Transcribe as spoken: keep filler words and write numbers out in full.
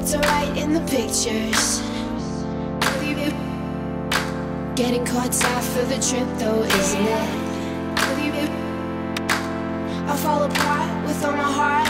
It's alright in the pictures. Getting caught out for the trip though, isn't it? I'll fall apart with all my heart